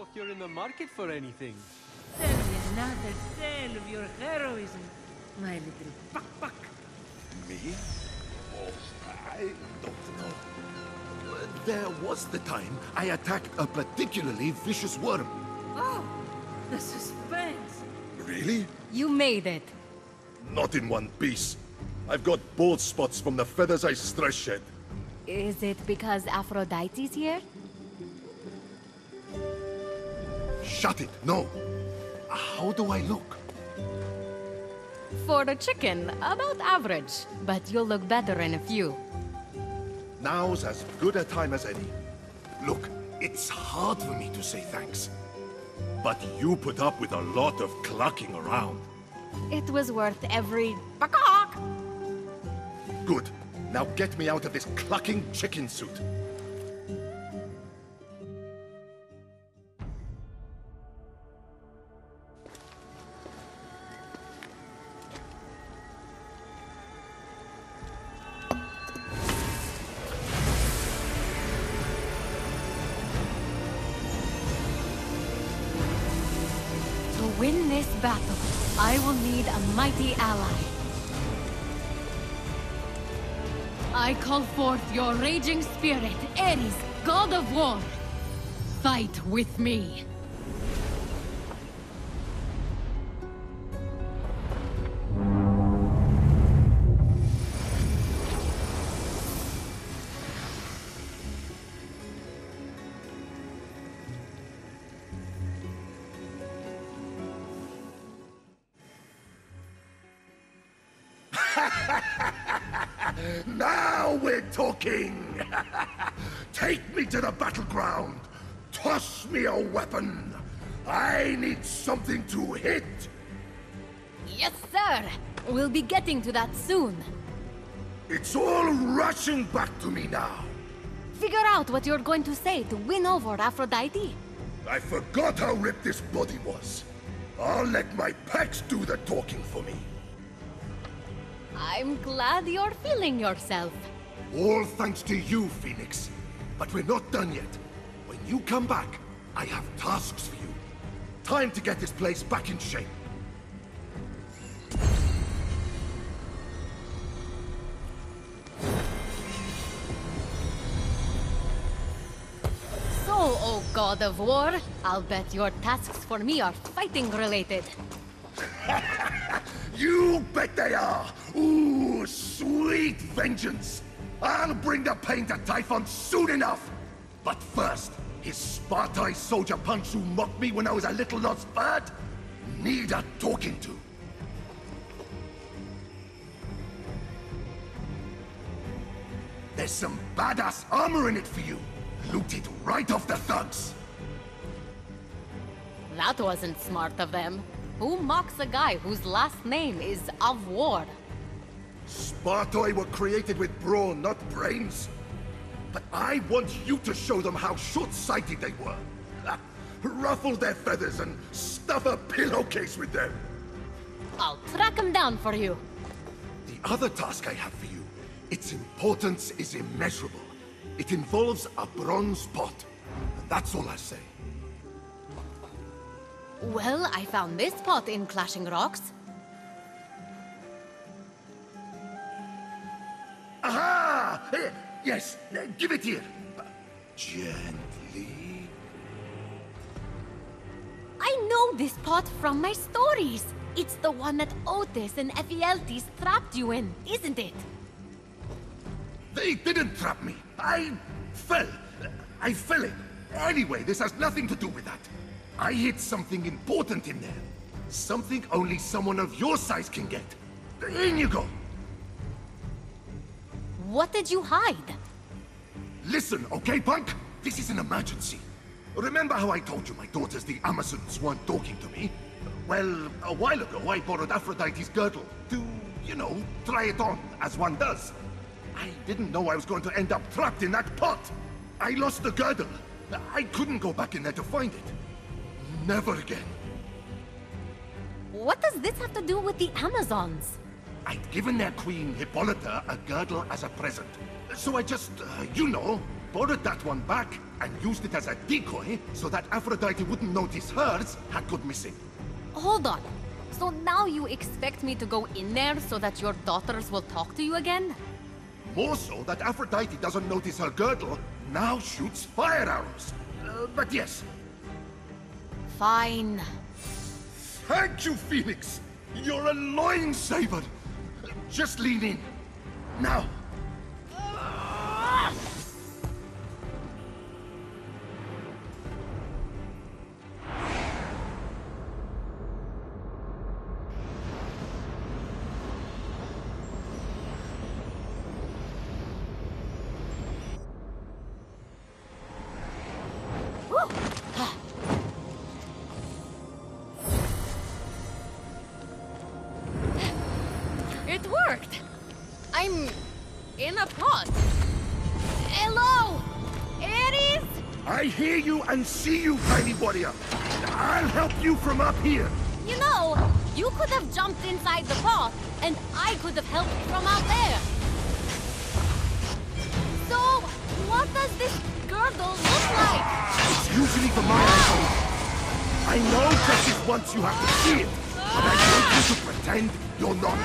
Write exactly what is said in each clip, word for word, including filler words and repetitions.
know if you're in the market for anything. Tell me another tale of your heroism, my little buck-buck. Me? Oh, I don't know. There was the time I attacked a particularly vicious worm. Oh, the suspense. Really? You made it. Not in one piece. I've got bald spots from the feathers I stress shed. Is it because Aphrodite's here? Shut it, no. How do I look? For a chicken, about average. But you'll look better in a few. Now's as good a time as any. Look, it's hard for me to say thanks. But you put up with a lot of clucking around. It was worth every Pay-Bagock. Good. Now get me out of this clucking chicken suit. To win this battle, I will need a mighty ally. I call forth your raging spirit, Ares, god of war. Fight with me. Now we're talking! Take me to the battleground! Toss me a weapon! I need something to hit! Yes, sir! We'll be getting to that soon. It's all rushing back to me now! Figure out what you're going to say to win over Aphrodite. I forgot how ripped this body was. I'll let my pecs do the talking for me. I'm glad you're feeling yourself. All thanks to you, Phoenix. But we're not done yet. When you come back, I have tasks for you. Time to get this place back in shape. So, oh god of war, I'll bet your tasks for me are fighting related. You bet they are! Ooh, sweet vengeance! I'll bring the pain to Typhon soon enough! But first, his Spartai soldier punch who mocked me when I was a little lost bird? Need a talking to. There's some badass armor in it for you! Loot it right off the thugs! That wasn't smart of them. Who mocks a guy whose last name is of war? Spartoi were created with brawn, not brains. But I want you to show them how short-sighted they were. Ruffle their feathers and stuff a pillowcase with them. I'll track him down for you. The other task I have for you, its importance is immeasurable. It involves a bronze pot. And that's all I say. Well, I found this pot in Clashing Rocks. Aha! Eh, yes, eh, give it here. Gently. I know this pot from my stories. It's the one that Otis and Ephialtes trapped you in, isn't it? They didn't trap me. I fell. I fell in. Anyway, this has nothing to do with that. I hid something important in there. Something only someone of your size can get. In you go. What did you hide? Listen, okay, punk? This is an emergency. Remember how I told you my daughters, the Amazons, weren't talking to me? Well, a while ago I borrowed Aphrodite's girdle to, you know, try it on, as one does. I didn't know I was going to end up trapped in that pot. I lost the girdle. I couldn't go back in there to find it. Never again. What does this have to do with the Amazons? I'd given their queen, Hippolyta, a girdle as a present. So I just, uh, you know, borrowed that one back and used it as a decoy so that Aphrodite wouldn't notice hers had gone missing. Hold on. So now you expect me to go in there so that your daughters will talk to you again? More so that Aphrodite doesn't notice her girdle now shoots fire arrows. Uh, but yes. Fine. Thank you, Phoenix! You're a loin saber! Just lean in. Now. It worked! I'm in a pot. Hello! Ares? I hear you and see you, tiny warrior. I'll help you from up here. You know, you could have jumped inside the pot, and I could have helped from out there. So, what does this girdle look like? It's usually for my eyes. I know just this once you have to see it, but I want you to pretend you're not.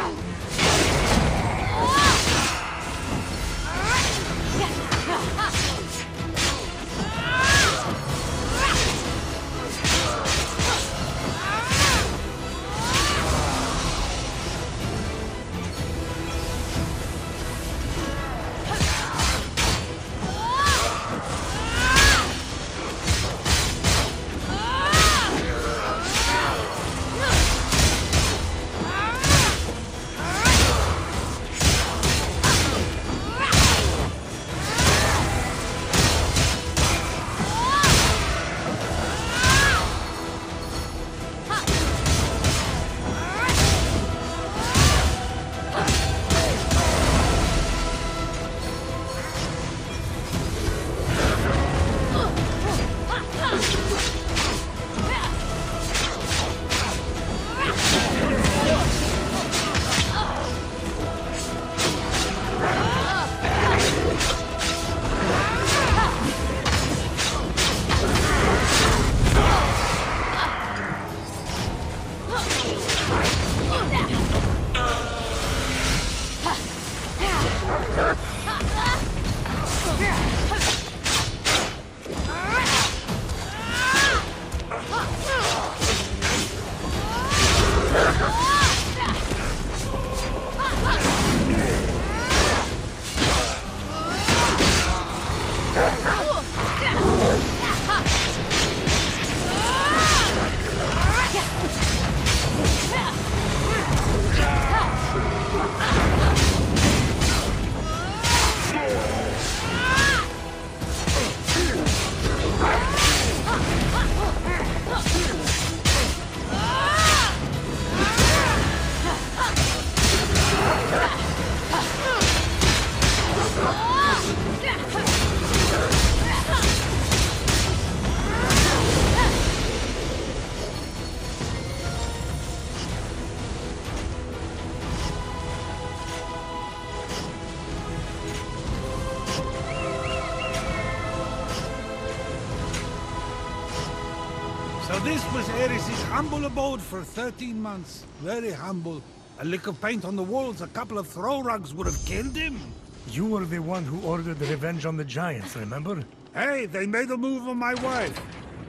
So this was Ares' humble abode for thirteen months. Very humble. A lick of paint on the walls, a couple of throw rugs would have killed him. You were the one who ordered the revenge on the giants, remember? Hey, they made a move on my wife.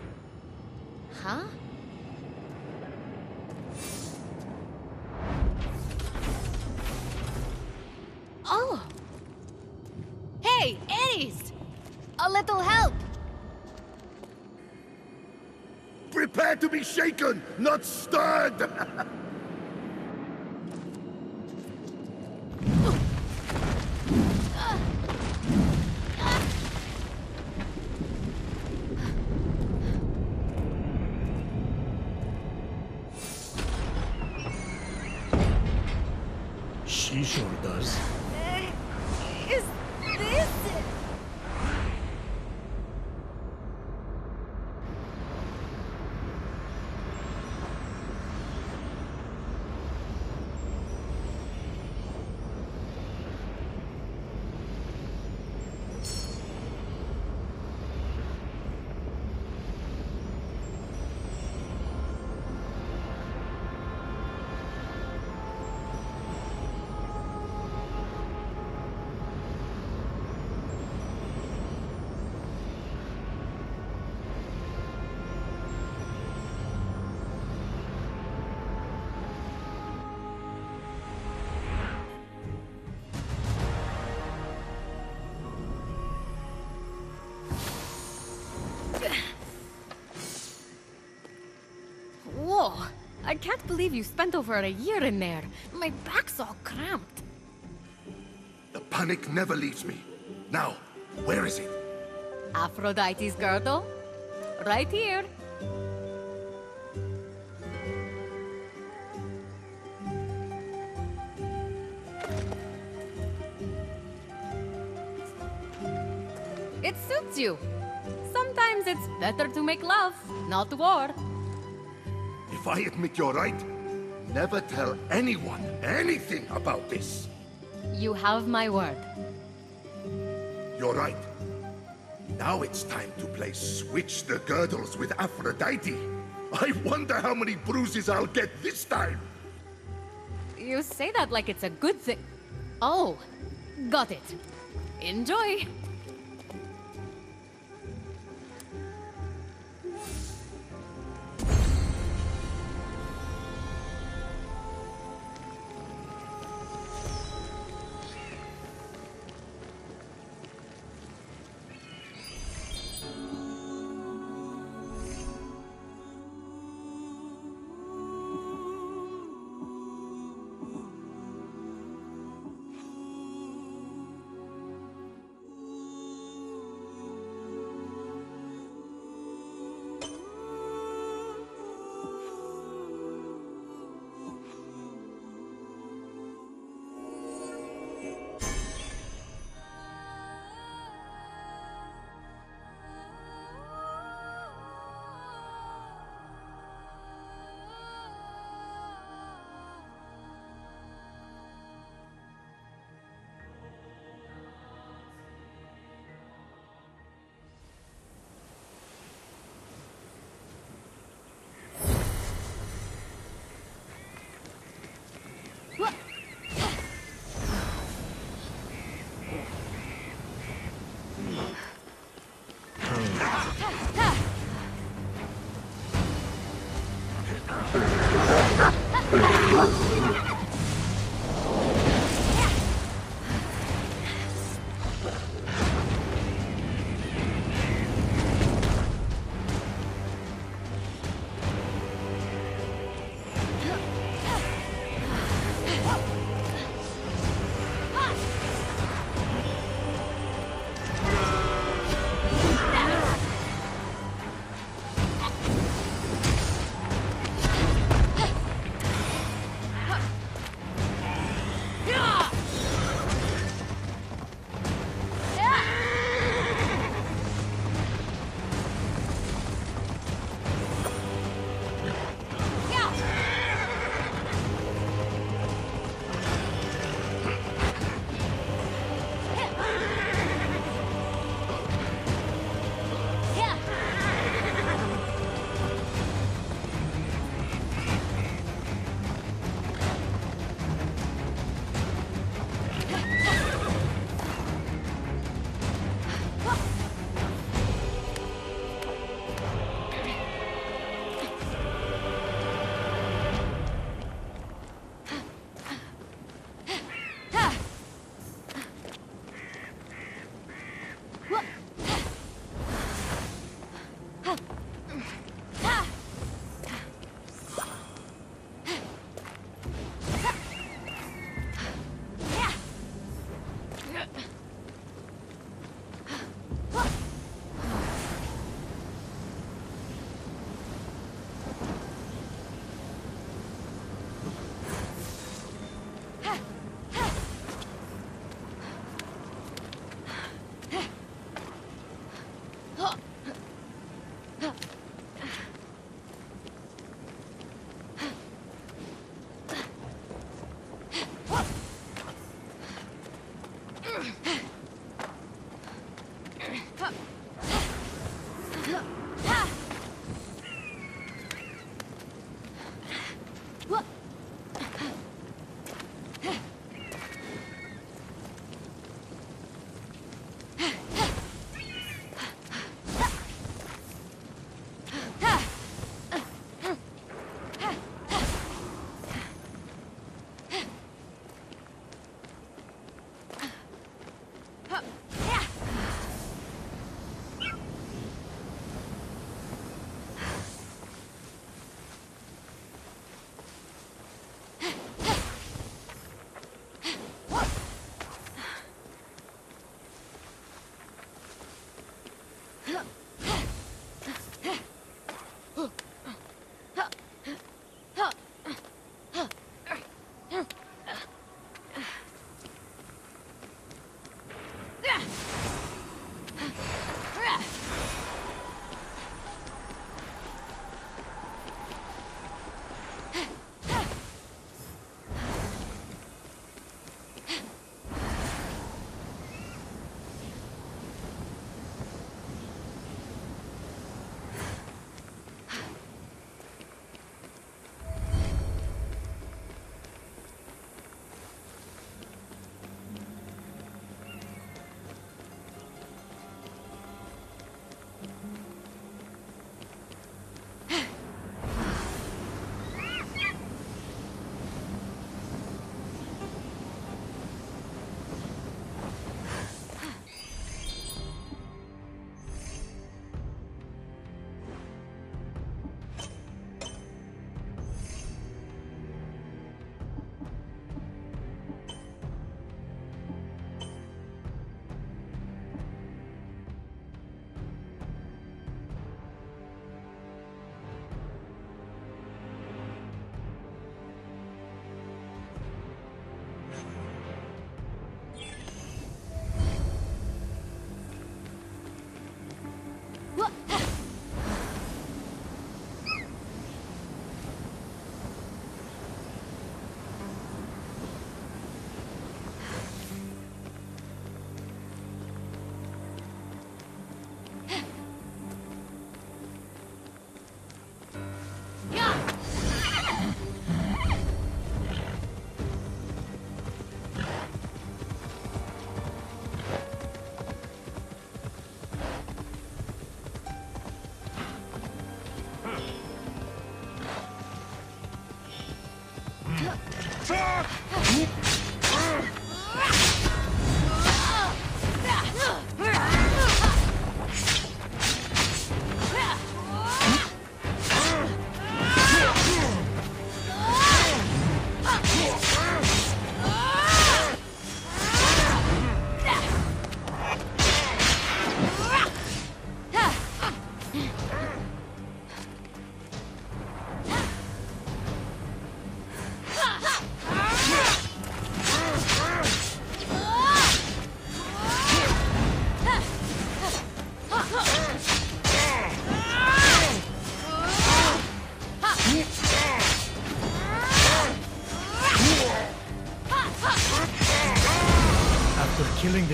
Huh? Oh! Hey, Ares! A little help! Prepare to be shaken, not stirred! She sure does. Is this... can't believe you spent over a year in there. My back's all cramped. The panic never leaves me. Now, where is it? Aphrodite's girdle? Right here. It suits you. Sometimes it's better to make love, not war. If I admit you're right, never tell anyone anything about this. You have my word. You're right. Now it's time to play Switch the Girdles with Aphrodite. I wonder how many bruises I'll get this time. You say that like it's a good thing. Oh, got it. Enjoy.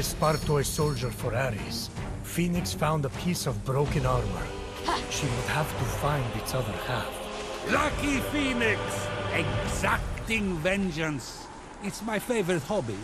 Spartoi soldier for Ares, Phoenix found a piece of broken armor. She would have to find its other half. Lucky Phoenix! Exacting vengeance. It's my favorite hobby.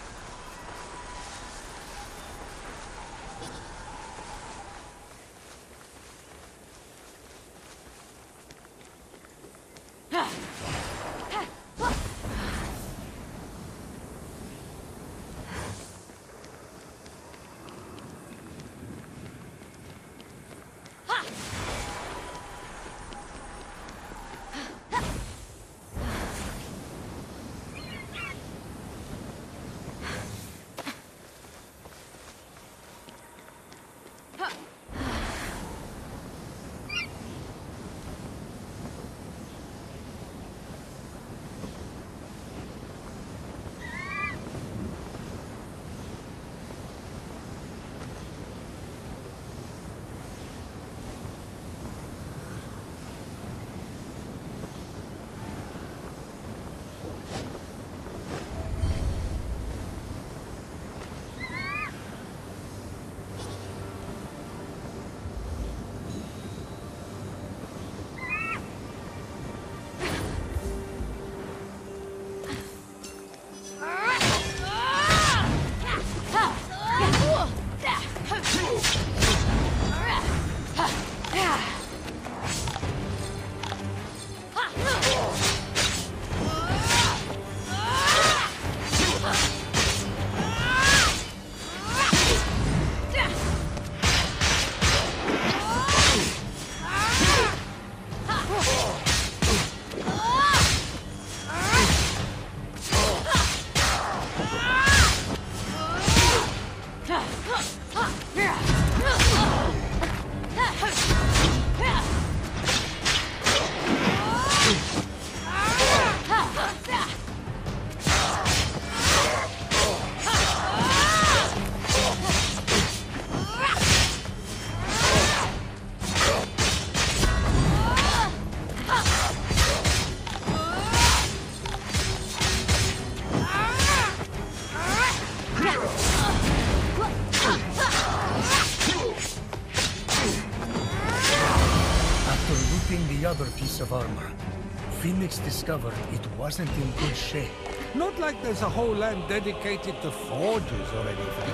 Other piece of armor. Phoenix discovered it wasn't in good shape. Not like there's a whole land dedicated to forges or anything.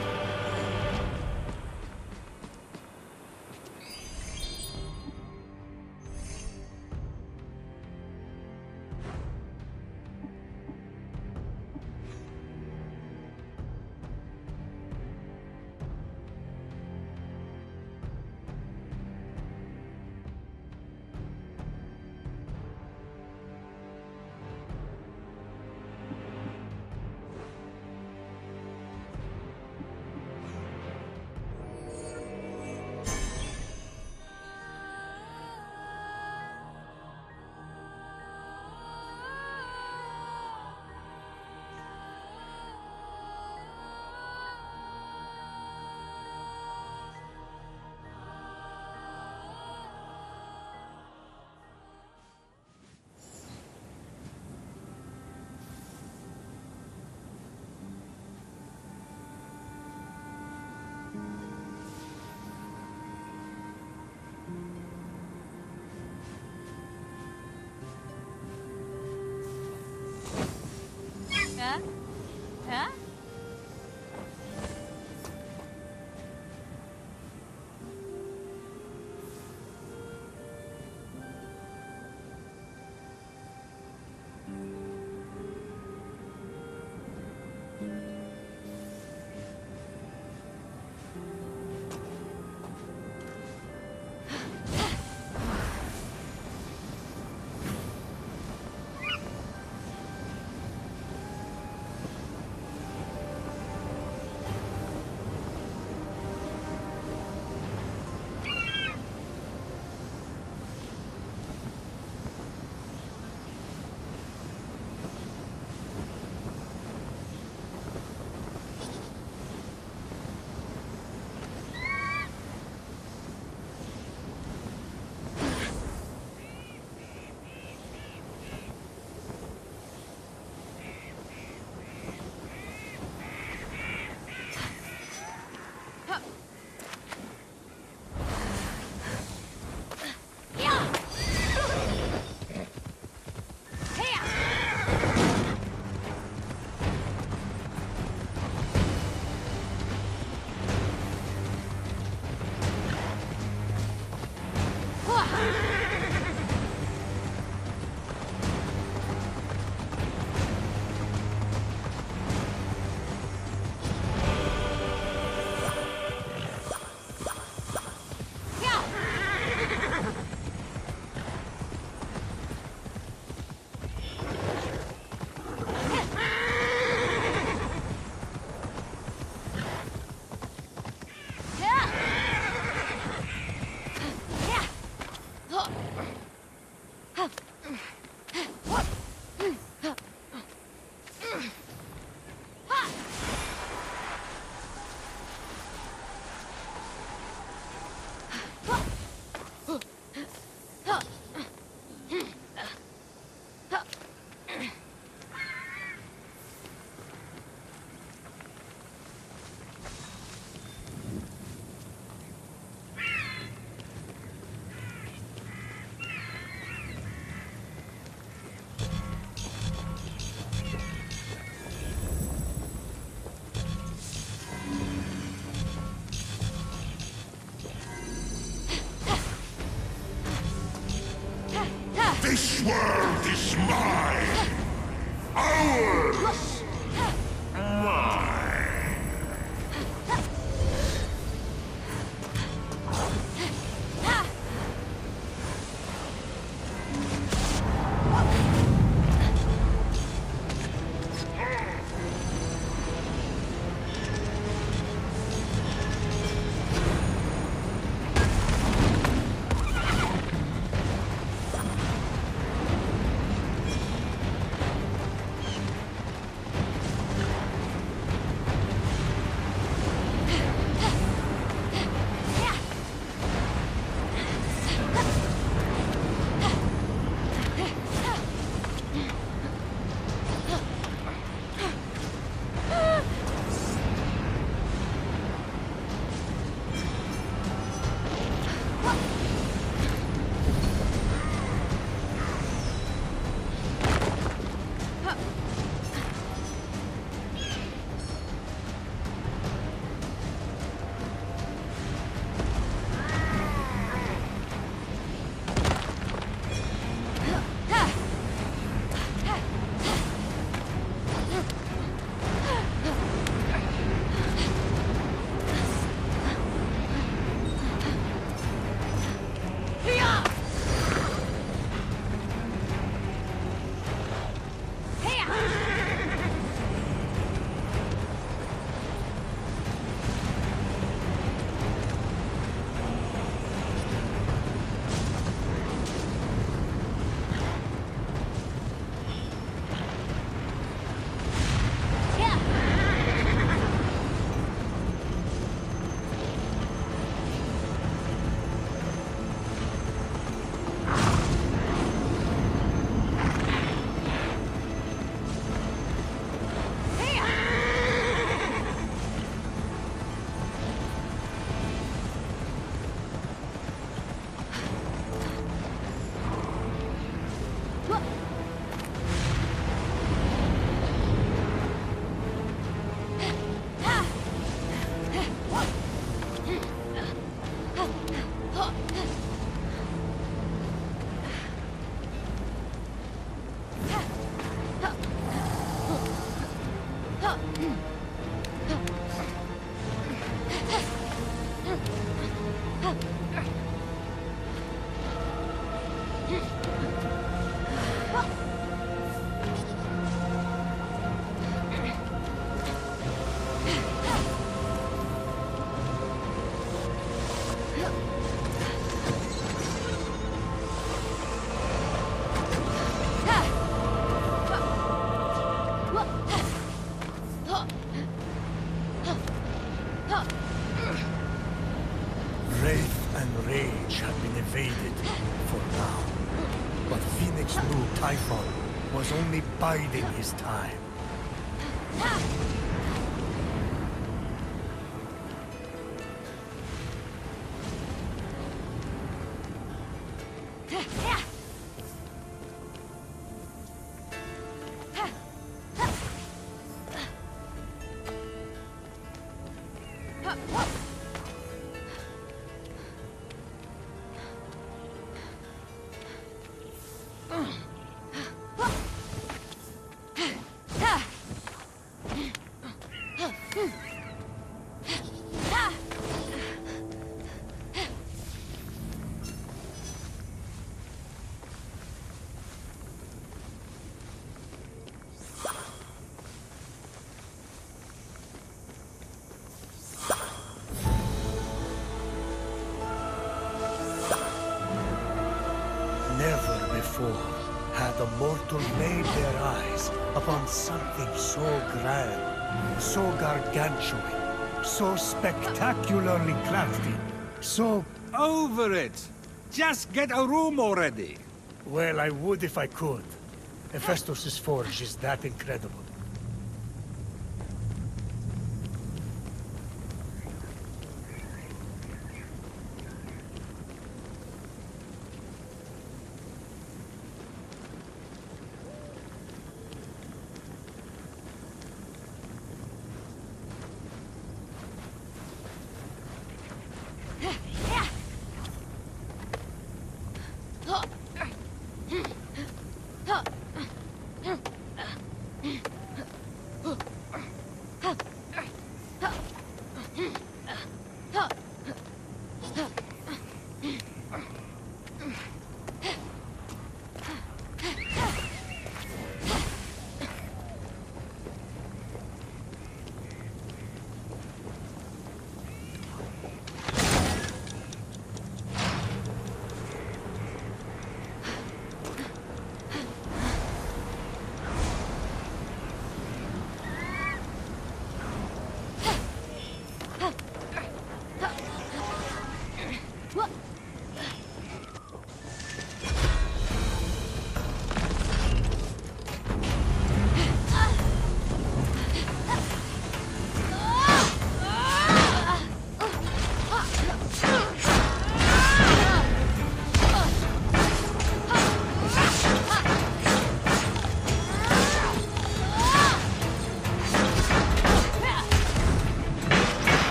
This world is mine! Ours! Mine! Typhon was only biding his time. Never before had a mortal laid their eyes upon something so grand, so gargantuan, so spectacularly crafty, so... Over it! Just get a room already! Well, I would if I could. Hephaestus' forge is that incredible.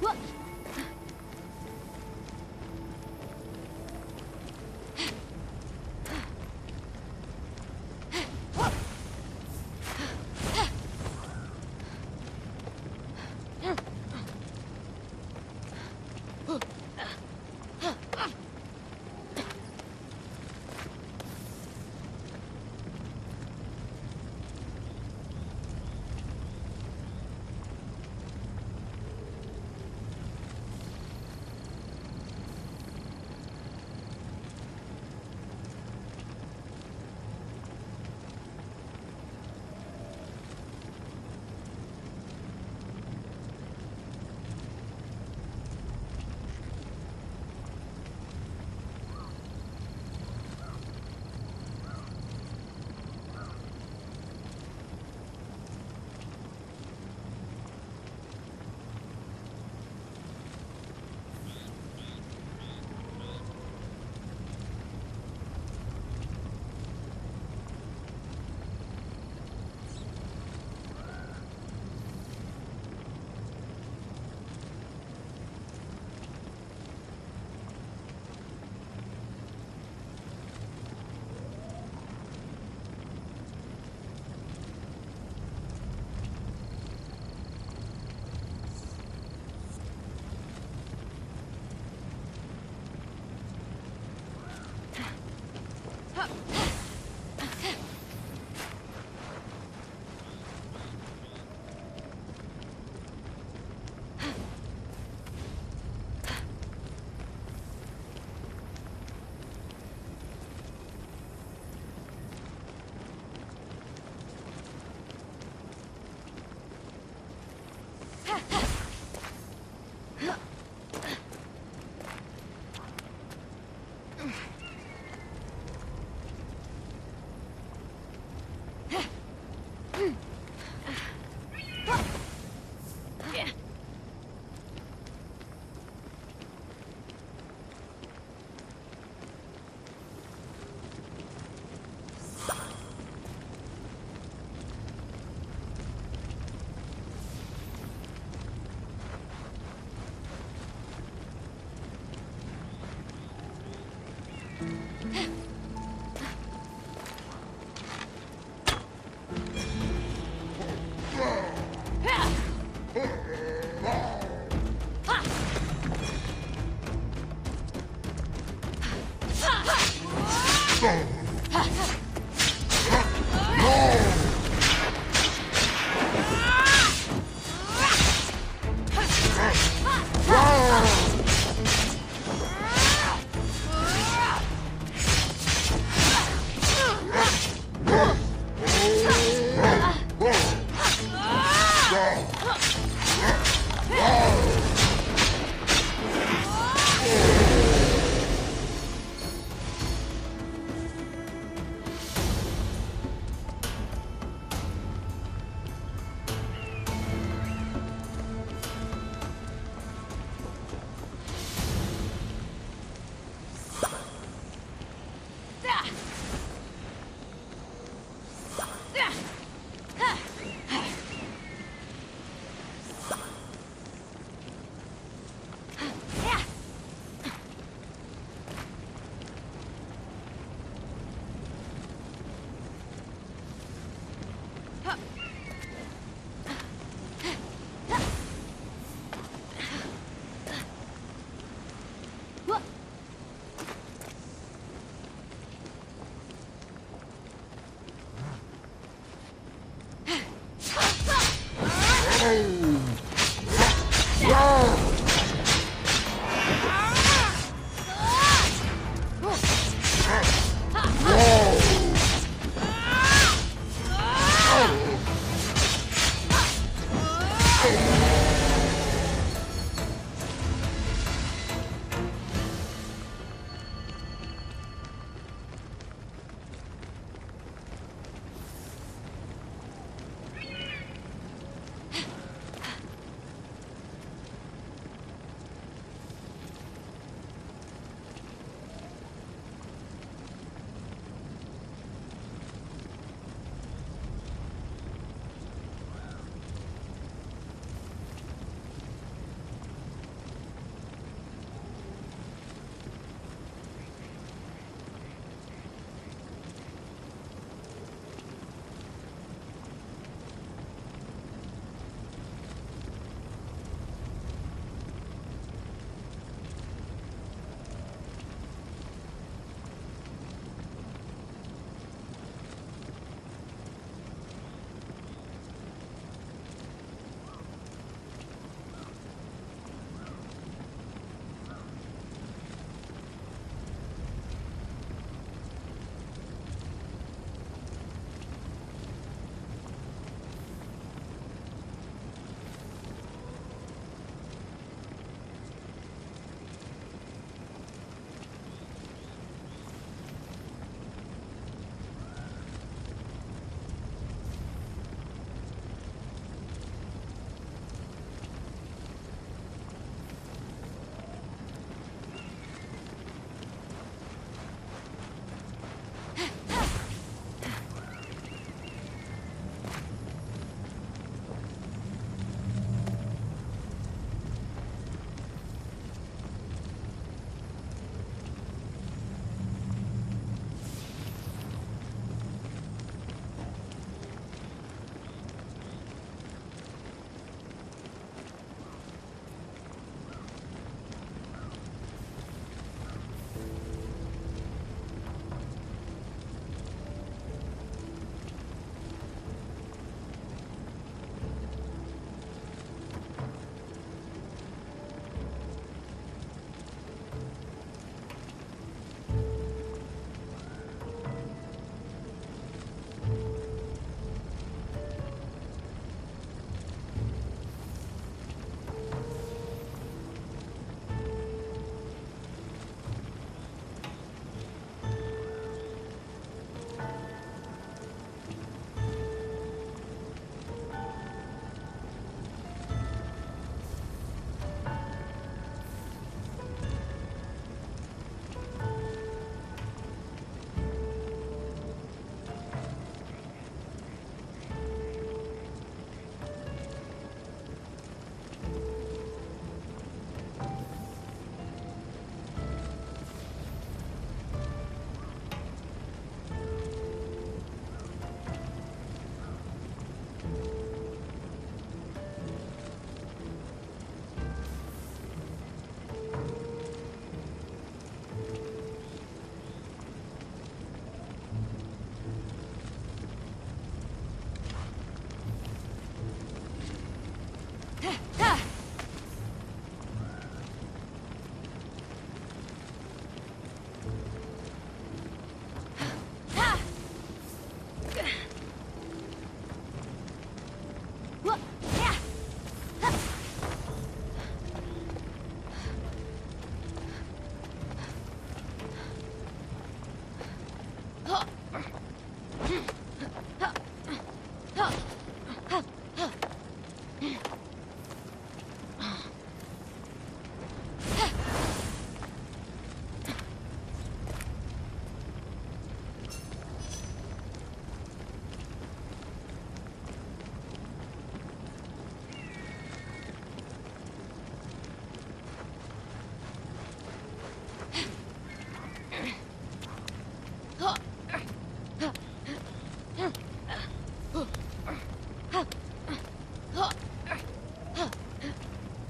Ah!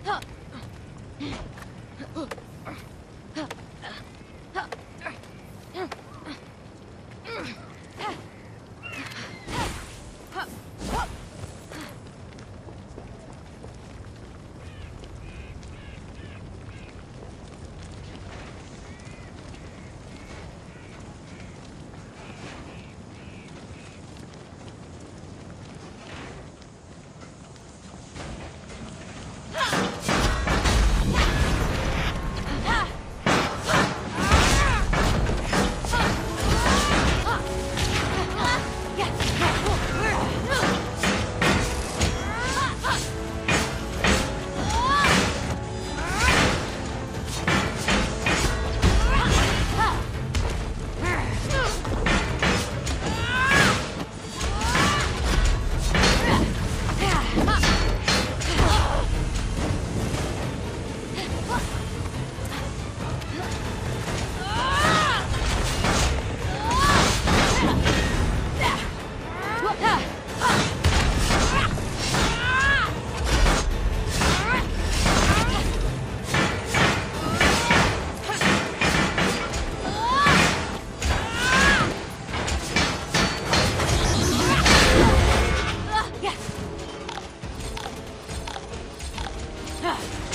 Ah!